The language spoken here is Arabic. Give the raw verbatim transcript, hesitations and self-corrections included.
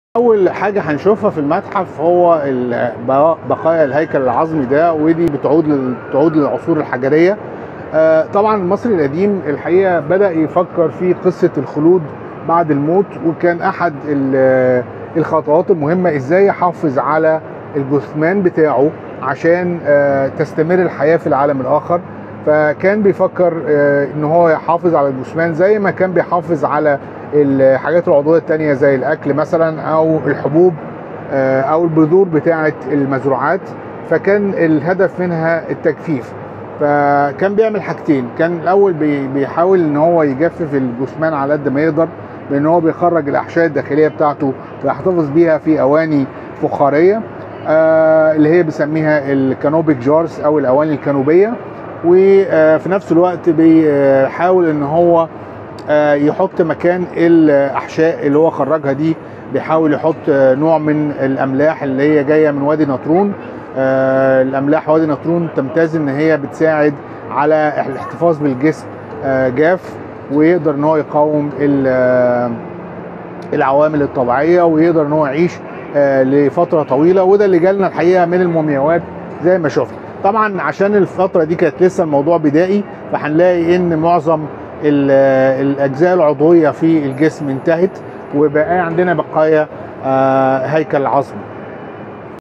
أول حاجة هنشوفها في المتحف هو ال- بقايا الهيكل العظمي ده، ودي بتعود لل- بتعود للعصور الحجرية. آه، طبعا المصري القديم الحقيقة بدأ يفكر في قصة الخلود بعد الموت، وكان أحد ال- الخطوات المهمة إزاي يحافظ على الجثمان بتاعه عشان آه، تستمر الحياة في العالم الآخر. فكان بيفكر آه، إن هو يحافظ على الجثمان زي ما كان بيحافظ على الحاجات العضوية التانية زي الأكل مثلا أو الحبوب آه، أو البذور بتاعة المزروعات. فكان الهدف منها التجفيف. فكان بيعمل حاجتين، كان الأول بي- بيحاول إن هو يجفف الجثمان على قد ما يقدر بإن هو بيخرج الأحشاء الداخلية بتاعته ويحتفظ بيها في أواني فخارية آه، اللي هي بيسميها الكانوبيك جارز أو الأواني الكانوبية. وفي نفس الوقت بيحاول إن هو آه، يحط مكان الاحشاء اللي هو خرجها دي، بيحاول يحط آه، نوع من الاملاح اللي هي جايه من وادي نطرون. آه، الاملاح وادي نطرون تمتاز ان هي بتساعد على الاحتفاظ بالجسم آه، جاف، ويقدر ان هو يقاوم ال- آه، العوامل الطبيعيه، ويقدر ان هو يعيش آه، لفتره طويله. وده اللي جالنا الحقيقه من المومياوات زي ما شفنا. طبعا عشان الفتره دي كانت لسه الموضوع بدائي، فهنلاقي ان معظم ال- الاجزاء العضويه في الجسم انتهت، وبقى عندنا بقايا آه، هيكل عظمي.